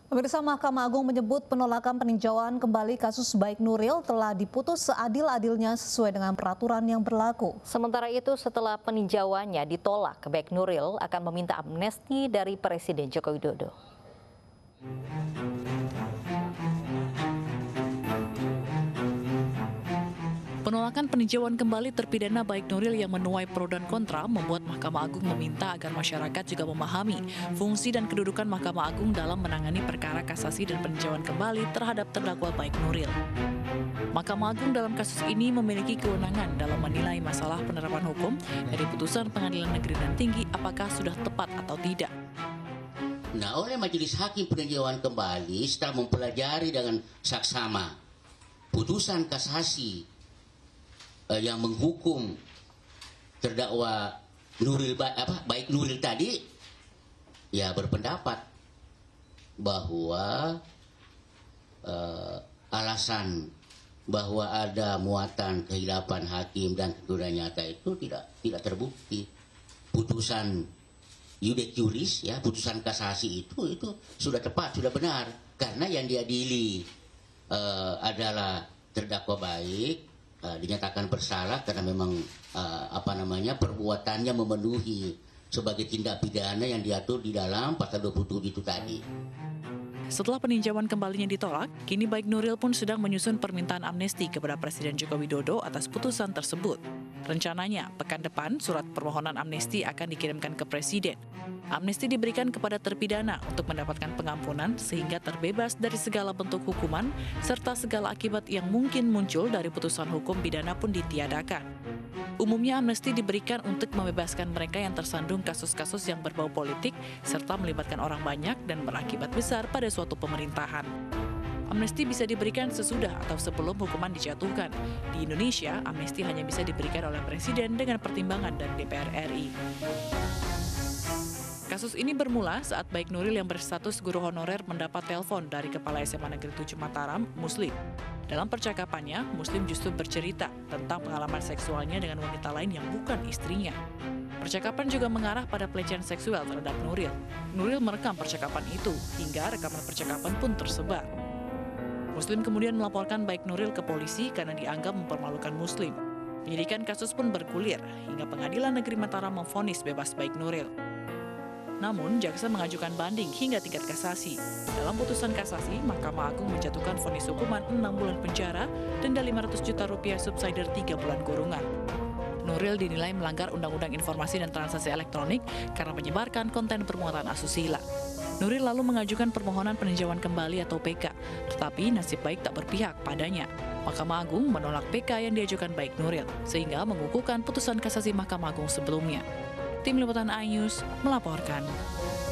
Pemirsa, Mahkamah Agung menyebut penolakan peninjauan kembali kasus Baik Nuril telah diputus seadil-adilnya sesuai dengan peraturan yang berlaku. Sementara itu, setelah peninjauannya ditolak, Baik Nuril akan meminta amnesti dari Presiden Joko Widodo. Penolakan peninjauan kembali terpidana Baik Nuril yang menuai pro dan kontra membuat Mahkamah Agung meminta agar masyarakat juga memahami fungsi dan kedudukan Mahkamah Agung dalam menangani perkara kasasi dan peninjauan kembali terhadap terdakwa Baik Nuril. Mahkamah Agung dalam kasus ini memiliki kewenangan dalam menilai masalah penerapan hukum dari putusan Pengadilan Negeri dan Tinggi apakah sudah tepat atau tidak. Nah, oleh Majelis Hakim peninjauan kembali setelah mempelajari dengan saksama putusan kasasi yang menghukum terdakwa Baik Nuril tadi, ya berpendapat bahwa alasan bahwa ada muatan kehilapan hakim dan keturunan nyata itu tidak terbukti. Putusan iudex juris, ya, putusan kasasi itu sudah tepat, sudah benar, karena yang diadili adalah terdakwa Baik, dinyatakan bersalah karena memang perbuatannya memenuhi sebagai tindak pidana yang diatur di dalam pasal 27 itu tadi. Setelah peninjauan kembalinya ditolak, kini Baik Nuril pun sedang menyusun permintaan amnesti kepada Presiden Joko Widodo atas putusan tersebut. Rencananya, pekan depan surat permohonan amnesti akan dikirimkan ke Presiden. Amnesti diberikan kepada terpidana untuk mendapatkan pengampunan sehingga terbebas dari segala bentuk hukuman serta segala akibat yang mungkin muncul dari putusan hukum pidana pun ditiadakan. Umumnya amnesti diberikan untuk membebaskan mereka yang tersandung kasus-kasus yang berbau politik serta melibatkan orang banyak dan berakibat besar pada suatu pemerintahan. Amnesti bisa diberikan sesudah atau sebelum hukuman dijatuhkan. Di Indonesia, amnesti hanya bisa diberikan oleh Presiden dengan pertimbangan dari DPR RI. Kasus ini bermula saat Baik Nuril yang berstatus guru honorer mendapat telepon dari Kepala SMA Negeri 7 Mataram, Muslim. Dalam percakapannya, Muslim justru bercerita tentang pengalaman seksualnya dengan wanita lain yang bukan istrinya. Percakapan juga mengarah pada pelecehan seksual terhadap Nuril. Nuril merekam percakapan itu, hingga rekaman percakapan pun tersebar. Muslim kemudian melaporkan Baik Nuril ke polisi karena dianggap mempermalukan Muslim. Penyidikan kasus pun bergulir, hingga Pengadilan Negeri Mataram memvonis bebas Baik Nuril. Namun, jaksa mengajukan banding hingga tingkat kasasi. Dalam putusan kasasi, Mahkamah Agung menjatuhkan vonis hukuman 6 bulan penjara, denda 500 juta rupiah subsidiar 3 bulan kurungan. Nuril dinilai melanggar Undang-Undang Informasi dan Transaksi Elektronik karena menyebarkan konten bermuatan asusila. Nuril lalu mengajukan permohonan peninjauan kembali atau PK, tetapi nasib Baik tak berpihak padanya. Mahkamah Agung menolak PK yang diajukan Baik Nuril, sehingga mengukuhkan putusan kasasi Mahkamah Agung sebelumnya. Tim Liputan iNews melaporkan.